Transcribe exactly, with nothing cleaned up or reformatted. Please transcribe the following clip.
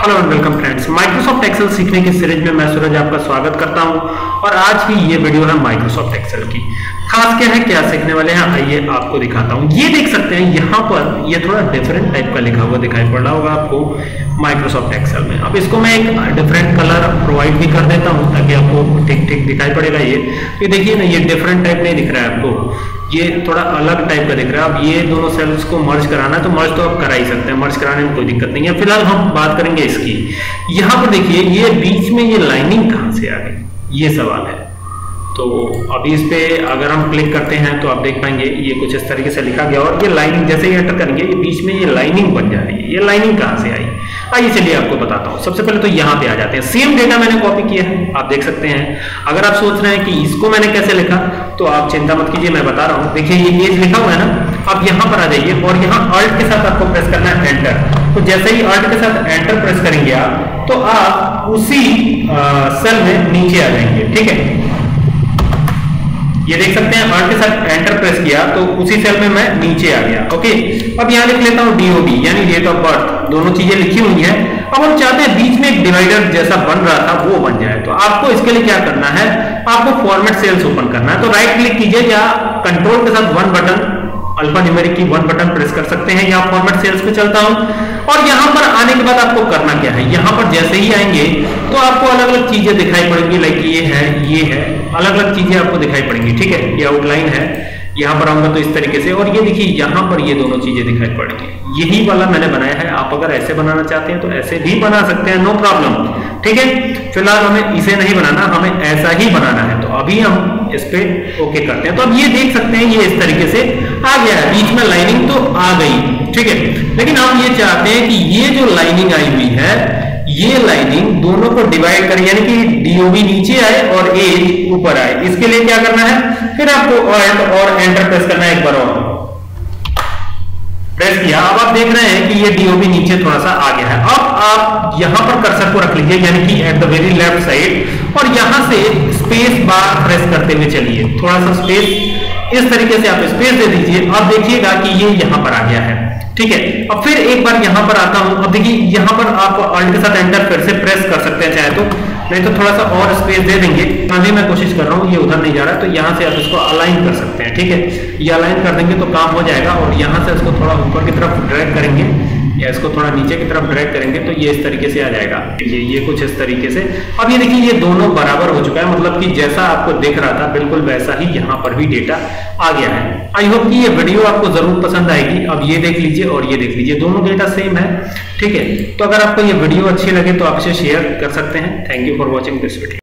Hello and welcome friends, Microsoft Excel सीखने की series में मैं सूरज आपका स्वागत करता हूं और आज की ये वीडियो है माइक्रोसॉफ्ट एक्सेल की। खास क्या है, क्या सीखने वाले हैं, आइए आपको दिखाता हूं। ये देख सकते हैं यहाँ पर ये थोड़ा डिफरेंट टाइप का लिखा हुआ दिखाई पड़ रहा होगा आपको माइक्रोसॉफ्ट एक्सेल में। अब इसको मैं एक डिफरेंट कलर प्रोवाइड भी कर देता हूँ ताकि आपको ठीक ठीक दिखाई पड़ेगा। ये ये देखिए ना, ये डिफरेंट टाइप नहीं दिख रहा है आपको, ये थोड़ा अलग टाइप का दिख रहा है। अब ये दोनों सेल्स को मर्ज कराना है तो मर्ज तो आप करा ही सकते हैं, मर्ज कराने में कोई दिक्कत नहीं है। फिलहाल हम बात करेंगे इसकी। यहाँ पर देखिए ये बीच में ये लाइनिंग कहाँ से आ गई, ये सवाल है। तो अभी इस पे अगर हम क्लिक करते हैं तो आप देख पाएंगे ये कुछ इस तरीके से लिखा गया और ये लाइनिंग जैसे ही एंटर करेंगे ये बीच में ये लाइनिंग बन जा रही है। ये लाइनिंग कहाँ से आई, आइए चलिए आपको बताता हूँ। सबसे पहले तो यहाँ पे आ जाते हैं। सेम डेटा मैंने कॉपी किया है, आप देख सकते हैं। अगर आप सोच रहे हैं कि इसको मैंने कैसे लिखा तो आप चिंता मत कीजिए, मैं बता रहा हूँ। देखिए ये एज लिखा हुआ है ना, आप यहाँ पर आ जाइए और यहाँ अल्ट के साथ आपको प्रेस करना है एंटर। तो जैसे ही अल्ट के साथ एंटर प्रेस करेंगे आप तो आप उसी सेल में नीचे आ जाएंगे। ठीक है, ये देख सकते हैं अल्ट के साथ एंटर प्रेस किया तो उसी सेल में मैं नीचे आ गया। ओके, अब यहाँ लिख लेता हूँ डीओबी यानी डेट ऑफ बर्थ, दोनों चीजें लिखी हुई है। अब हम चाहते हैं बीच में एक डिवाइडर जैसा बन रहा था वो बन जाए, तो आपको इसके लिए क्या करना है, आपको फॉर्मेट सेल्स ओपन करना है। तो राइट क्लिक कीजिए या कंट्रोल के साथ वन बटन, अल्फा न्यूमेरिक की वन बटन प्रेस कर सकते हैं। यहाँ फॉर्मेट सेल्स पे चलता हूं और यहाँ पर आने के बाद आपको करना क्या है, यहाँ पर जैसे ही आएंगे तो आपको अलग अलग चीजें दिखाई पड़ेंगी। लाइक ये है, ये है, अलग अलग चीजें आपको दिखाई पड़ेंगी। ठीक है, ये आउटलाइन है, यहाँ पर आऊंगा तो इस तरीके से, और ये देखिए यहाँ पर ये दोनों चीजें दिखाई पड़ेंगी। यही वाला मैंने बनाया है, आप अगर ऐसे बनाना चाहते हैं तो ऐसे भी बना सकते हैं, नो प्रॉब्लम। ठीक है, फिलहाल हमें इसे नहीं बनाना, हमें ऐसा ही बनाना है। तो अभी हम इस पे ओके करते हैं। तो अब ये देख सकते हैं ये इस तरीके से आ गया है, बीच में लाइनिंग तो आ गई। ठीक है, लेकिन हम ये चाहते हैं कि ये जो लाइनिंग आई हुई है ये लाइनिंग दोनों को डिवाइड करें, यानी कि डीओबी नीचे आए और एज ऊपर आए। इसके लिए क्या करना है, फिर आपको ऑल्ट और एंटर प्रेस करना है। एक बार और प्रेस किया, अब आप देख रहे हैं कि ये डीओबी नीचे थोड़ा सा आ गया है। अब आप यहां पर कर्सर को रख लीजिए यानी कि at the very left side, और यहां से स्पेस बार प्रेस करते हुए चलिए। थोड़ा सा स्पेस, इस तरीके से आप स्पेस दे दीजिए। अब देखिएगा कि ये यहां पर आ गया है। ठीक है, अब फिर एक बार यहां पर आता हूं। अब देखिए यहां पर आप अल्ट के साथ एंटर फिर से प्रेस कर सकते हैं चाहे तो, नहीं तो थोड़ा सा और स्पेस दे देंगे। अभी मैं कोशिश कर रहा हूं, ये उधर नहीं जा रहा है, तो यहां से आप इसको अलाइन कर सकते हैं। ठीक है, ये अलाइन कर देंगे तो काम हो जाएगा। और यहां से इसको थोड़ा ऊपर की तरफ ड्रैग करेंगे या इसको थोड़ा नीचे की तरफ ड्रैग करेंगे तो ये इस तरीके से आ जाएगा। ये ये कुछ इस तरीके से। अब ये देखिए ये दोनों बराबर हो चुका है, मतलब कि जैसा आपको दिख रहा था बिल्कुल वैसा ही यहाँ पर भी डेटा आ गया है। आई होप कि ये वीडियो आपको जरूर पसंद आएगी। अब ये देख लीजिए और ये देख लीजिए, दोनों डेटा सेम है। ठीक है, तो अगर आपको ये वीडियो अच्छी लगे तो आप इसे शेयर कर सकते हैं। Thank you for watching this video.